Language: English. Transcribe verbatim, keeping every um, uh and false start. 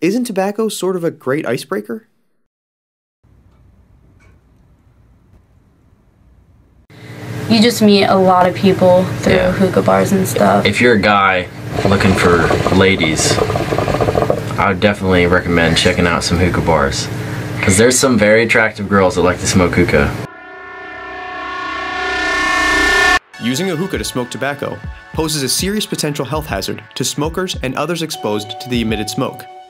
Isn't tobacco sort of a great icebreaker? You just meet a lot of people through Yeah. hookah bars and stuff. If you're a guy looking for ladies, I would definitely recommend checking out some hookah bars. Because there's some very attractive girls that like to smoke hookah. Using a hookah to smoke tobacco poses a serious potential health hazard to smokers and others exposed to the emitted smoke.